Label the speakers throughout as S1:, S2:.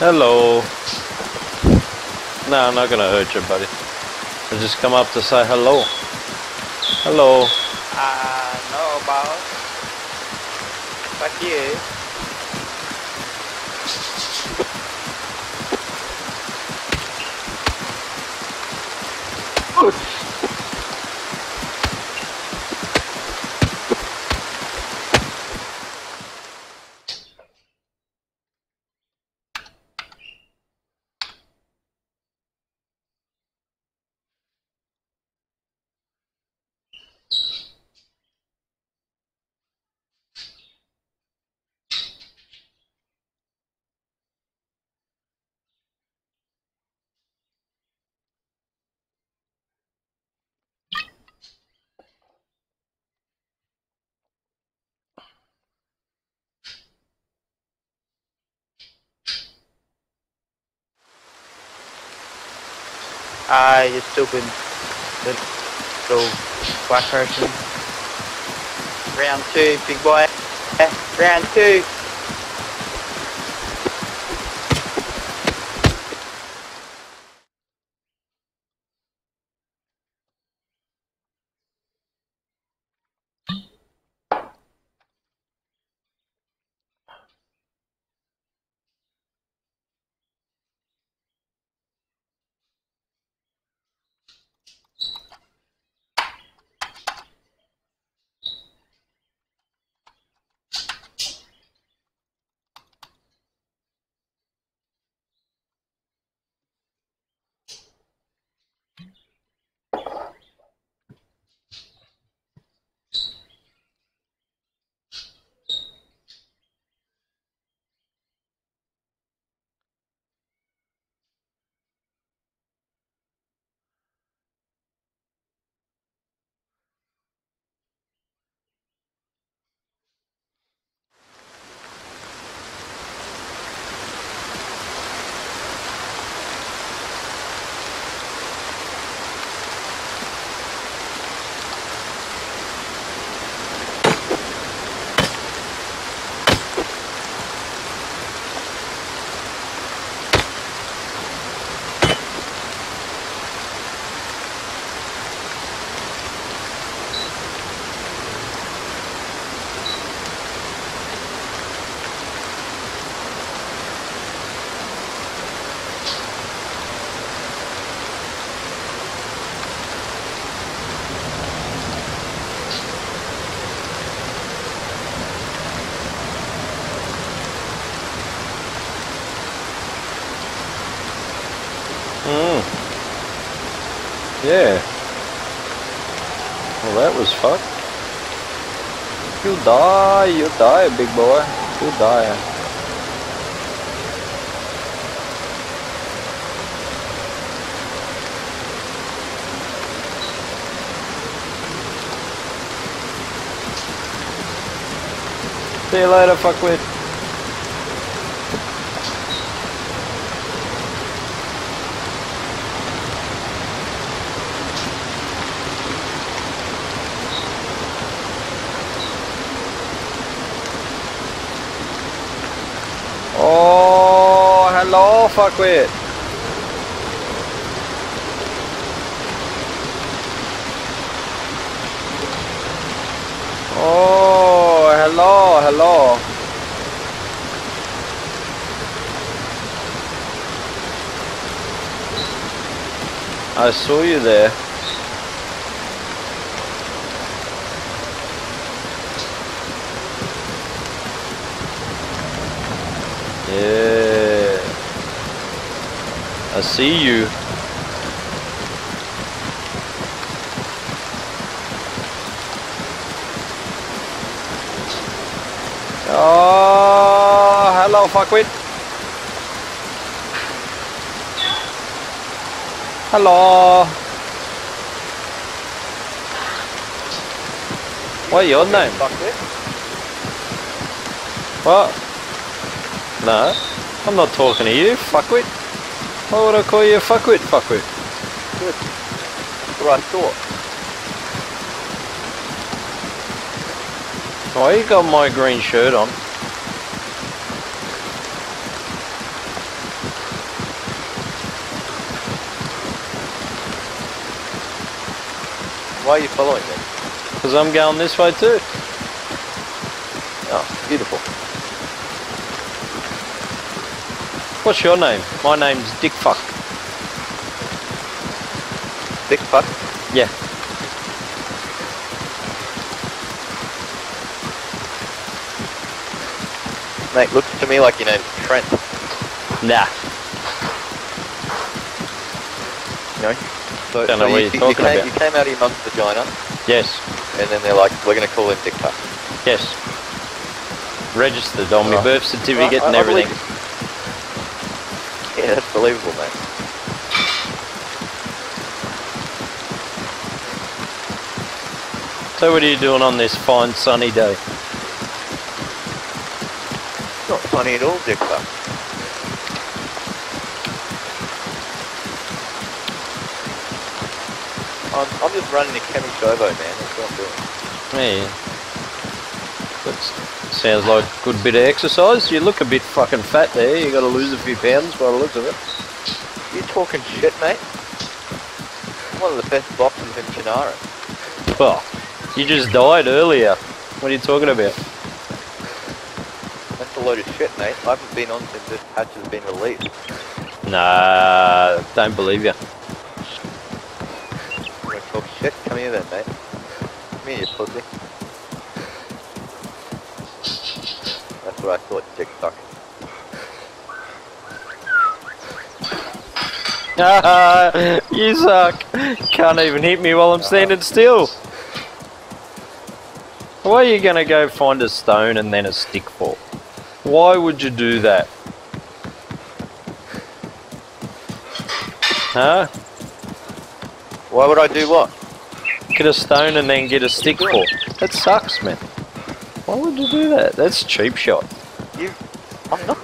S1: Hello. No, I'm not gonna hurt you, buddy. I just come up to say hello. Hello.
S2: No, boss. Fuck you. You stupid little black person. Round 2, big boy. Round 2.
S1: Yeah. Well, that was fucked. You die, big boy. You die. See you later, fuckwit. Oh, hello, fuckwit. Oh, hello. I saw you there. Yeah. I see you. Oh, hello, fuckwit. Hello. What's your name? What? No, I'm not talking to you, fuckwit. Why would I call you a fuckwit, fuckwit?
S2: Good. That's what I thought.
S1: Why you got my green shirt on?
S2: Why are you following me?
S1: Because I'm going this way too.
S2: Oh, beautiful.
S1: What's your name? My name's Dick Fuck.
S2: Dick fuck.
S1: Yeah.
S2: Mate, looks to me like your name's Trent.
S1: Nah.
S2: You know? So,
S1: Don't know what you're talking about.
S2: You came out of your mum's vagina,
S1: Yes.
S2: and then they're like, we're going to call him Dick fuck.
S1: Yes. Registered on my
S2: Right.
S1: birth certificate
S2: Right,
S1: and
S2: I
S1: everything.
S2: believe you. Yeah, that's believable, mate.
S1: So what are you doing on this fine sunny day?
S2: It's not funny at all, Dick fuck. I'm just running a Kemi Shovo, man. That's what I'm doing.
S1: Yeah. That sounds like a good bit of exercise. You look a bit fucking fat there. You got to lose a few pounds by the looks of it.
S2: You talking shit, mate? I'm one of the best boxers in Chinara.
S1: Well, you just died earlier. What are you talking about?
S2: That's a load of shit, mate. I haven't been on since this patch has been released.
S1: Nah, don't believe you.
S2: You want to talk shit? Come here then, mate. Come here, you pussy. That's what I thought, dick fuck.
S1: You suck. Can't even hit me while I'm standing still. Why are you going to go find a stone and then a stick for? Why would you do that? Huh?
S2: Why would I do what?
S1: Get a stone and then get a stick for? That sucks, man. Why would you do that? That's cheap shot.
S2: I'm not.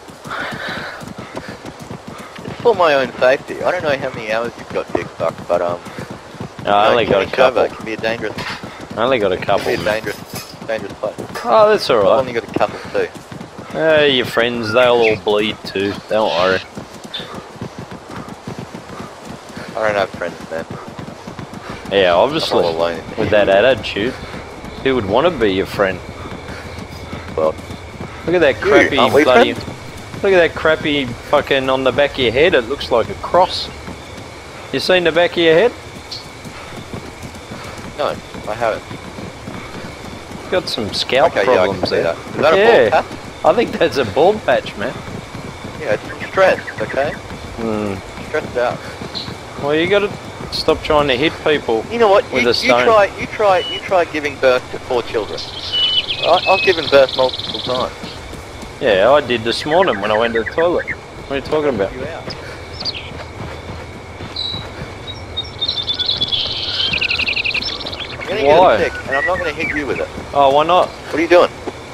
S2: It's for my own safety. I don't know how many hours you've got, dick fuck, but
S1: I only got a couple.
S2: It can be a dangerous.
S1: I only got a couple.
S2: It can be a dangerous place.
S1: Oh, that's
S2: I've
S1: alright.
S2: only got a couple too.
S1: Your friends, they'll all bleed too. Don't worry.
S2: I don't have friends, man.
S1: Yeah,
S2: I'm
S1: obviously.
S2: all alone.
S1: With that attitude, who would want to be your friend?
S2: Well,
S1: Look at that crappy
S2: aren't we
S1: bloody.
S2: friends?
S1: Look at that crappy fucking on the back of your head. It looks like a cross. You seen the back of your head?
S2: No, I haven't.
S1: Got some scalp
S2: Okay, yeah, I can
S1: problems
S2: see
S1: there.
S2: that. Is that a
S1: Yeah.
S2: bald patch?
S1: I think that's a bald patch, man.
S2: Yeah, it's from stress, okay?
S1: Hmm.
S2: Stressed out.
S1: Well, you got to stop trying to hit people.
S2: You know what?
S1: With
S2: You
S1: a stone.
S2: try giving birth to 4 children. I've given birth multiple times.
S1: Yeah, I did this morning when I went to the toilet. What are you talking about?
S2: You out. You're gonna
S1: Why?
S2: get a stick, and I'm not gonna hit you with it.
S1: Oh, why not?
S2: What are you doing?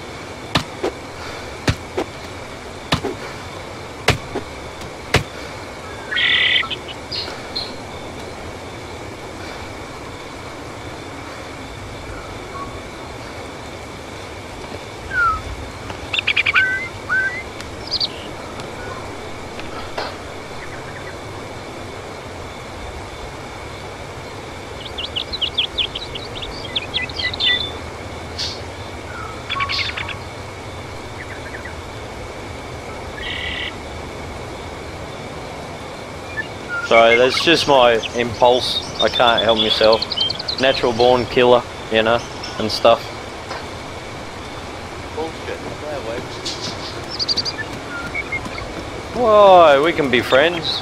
S1: Sorry, that's just my impulse. I can't help myself. Natural born killer, you know, and stuff.
S2: Bullshit. Stay away from
S1: Why? We can be friends.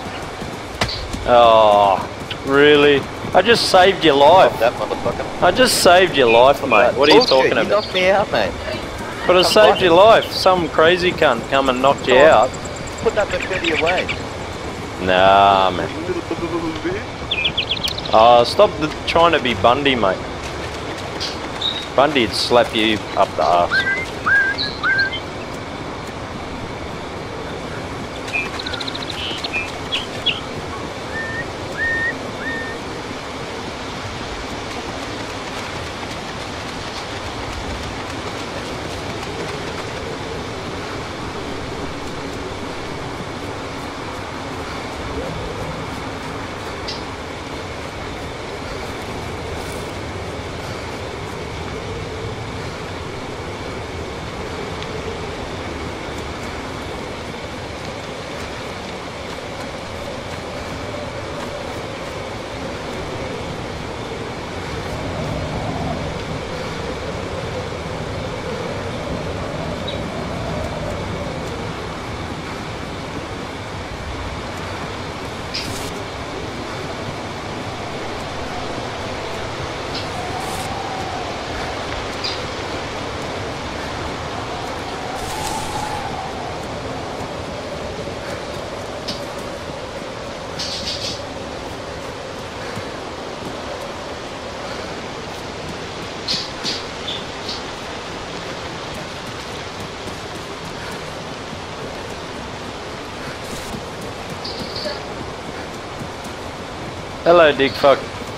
S1: Oh, really? I just saved your life.
S2: that motherfucker.
S1: I just saved your life, mate. What are you
S2: Bullshit,
S1: talking
S2: You
S1: about?
S2: knocked me out, mate.
S1: But I
S2: Come
S1: saved
S2: fight
S1: your life. Some crazy cunt come and knocked you out.
S2: Put that machete away.
S1: Nah, man. Stop trying to be Bundy, mate. Bundy'd slap you up the arse. Hello, dick fuck.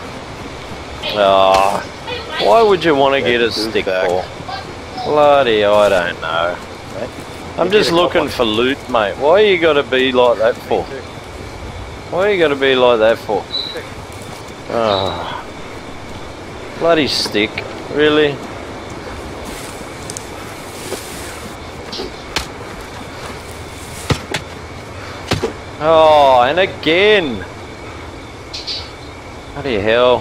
S1: Ah, why would you want to get a stick for? Bloody, I don't know. I'm just looking for loot, mate. Why you gotta be like that for? Why you gotta be like that for? Ah, bloody stick, really? Oh, and again! Bloody hell.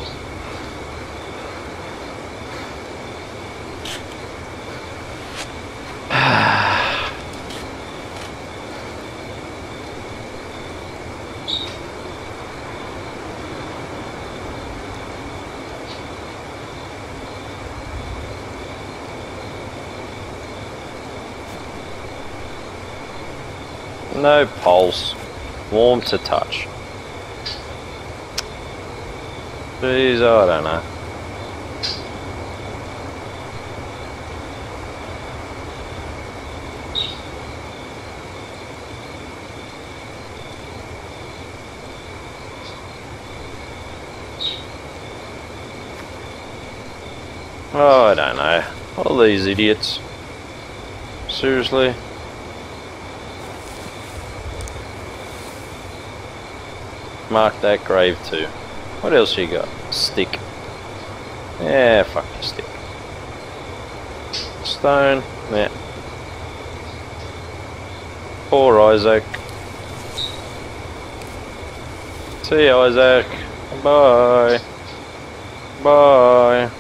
S1: No pulse. Warm to touch. Jeez, I don't know. Oh, I don't know. All these idiots. Seriously. Mark that grave too. What else you got? Stick. Yeah, fuck the stick. Stone. Yeah. Poor Isaac. See you, Isaac. Bye. Bye.